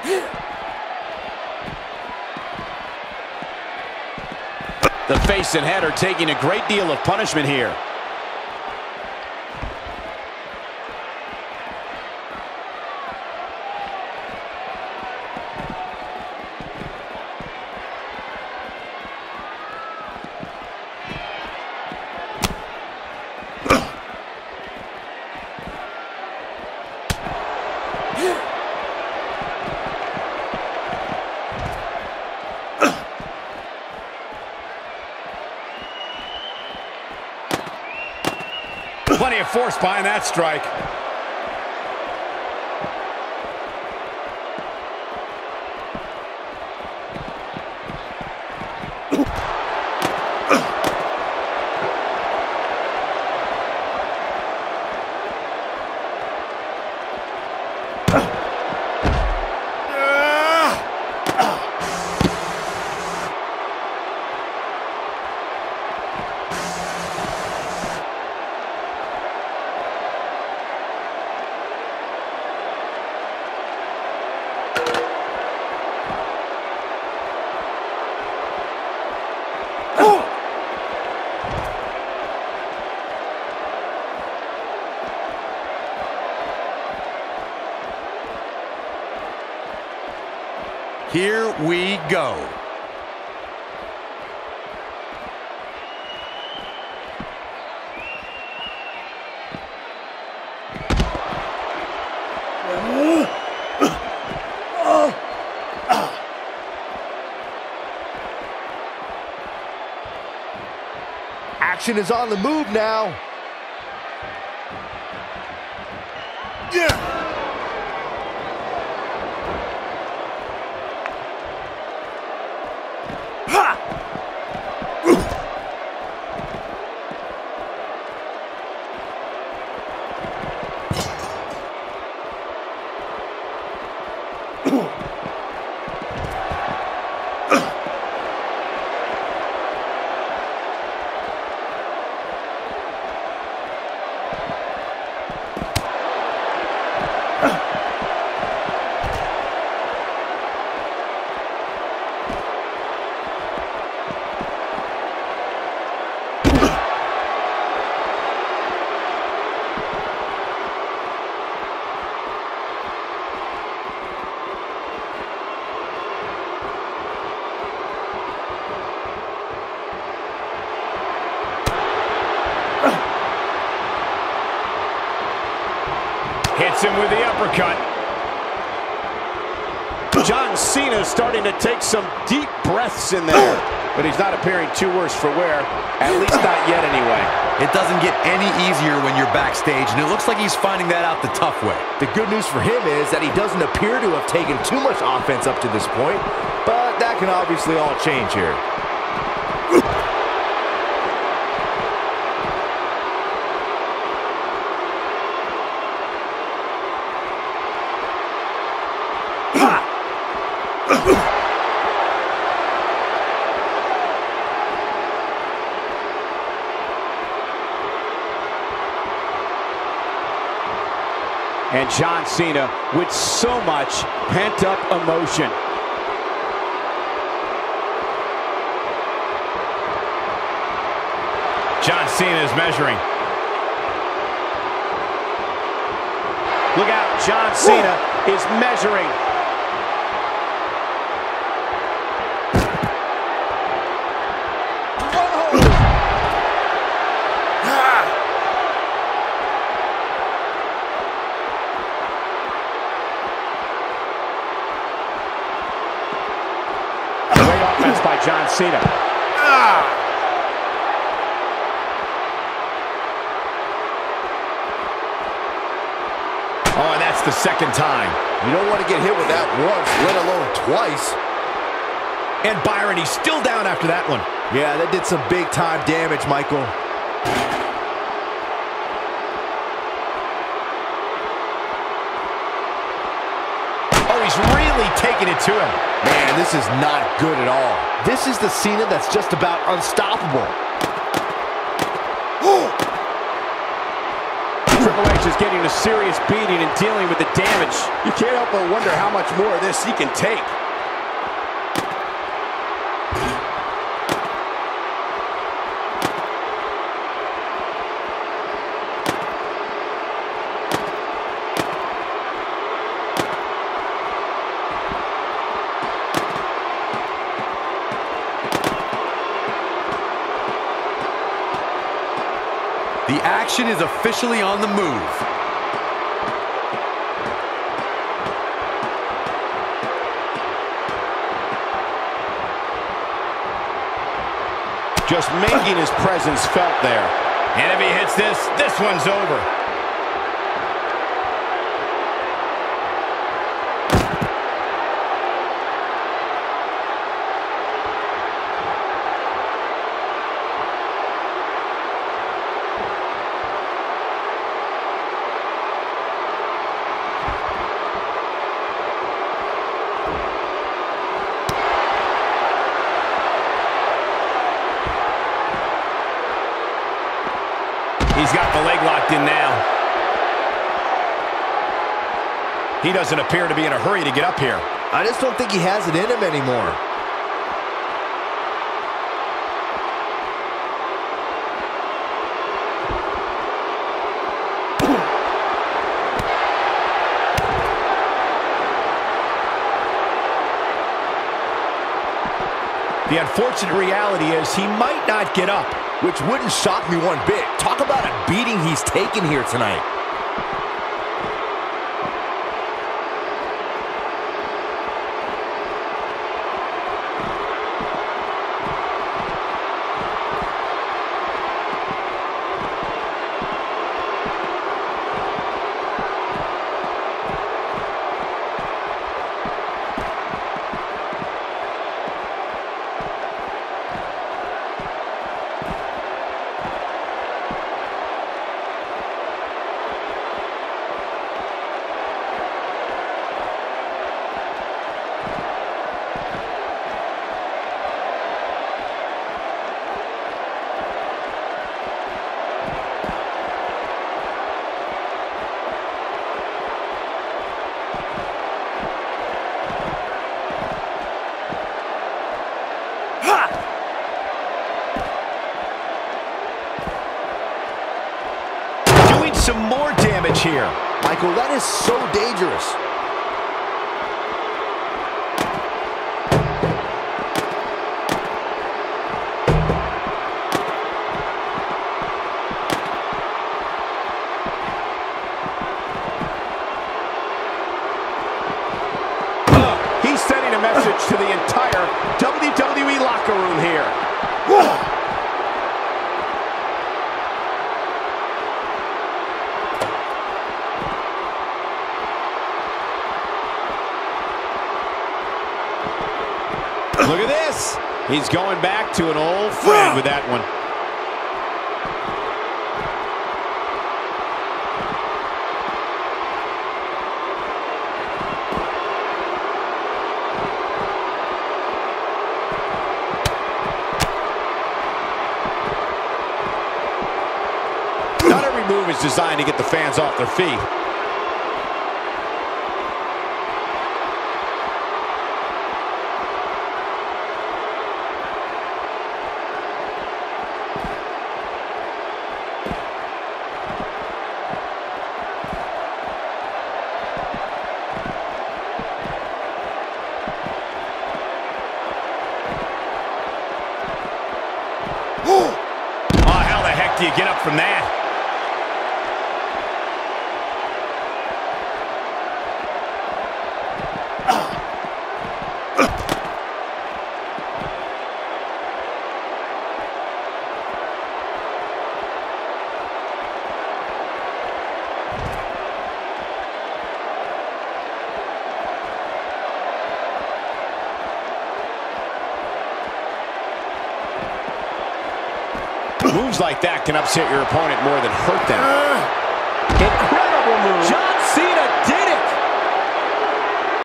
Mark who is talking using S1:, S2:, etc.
S1: The face and head are taking a great deal of punishment here.
S2: Plenty of force behind that strike.
S3: Here we go.
S4: Action is on the move now. Yeah.
S2: Hits him with the uppercut.
S1: John Cena starting to take some deep breaths in there, but he's not appearing too worse for wear, at least not yet anyway.
S3: It doesn't get any easier when you're backstage, and it looks like he's finding that out the tough way.
S4: The good news for him is that he doesn't appear to have taken too much offense up to this point, but that can obviously all change here.
S1: And John Cena with so much pent-up emotion.
S2: John Cena is measuring.
S1: Look out, John Cena is measuring. By John Cena.
S2: Oh, and that's the second time.
S4: You don't want to get hit with that once, let alone twice.
S2: And Byron, he's still down after that one.
S4: Yeah, that did some big-time damage, Michael.
S2: Oh, he's really taking it to him.
S4: Man, this is not good at all. This is the Cena that's just about unstoppable.
S1: Triple H is getting a serious beating and dealing with the damage damage. You can't help but wonder how much more of this he can take.
S3: The action is officially on the move.
S1: Just making his presence felt there.
S2: And if he hits this, this one's over. He's got the leg locked in now. He doesn't appear to be in a hurry to get up here.
S4: I just don't think he has it in him anymore.
S2: The unfortunate reality is he might not get up.
S4: Which wouldn't shock me one bit. Talk about a beating he's taken here tonight.
S2: Some more damage here.
S4: Michael, that is so dangerous.
S1: He's sending a message to the entire WWE locker room here.
S2: Look at this. He's going back to an old friend with that one.
S1: Not every move is designed to get the fans off their feet.
S2: Oh, how the heck do you get up from that? Moves like that can upset your opponent more than hurt them.
S1: Incredible move.
S2: John Cena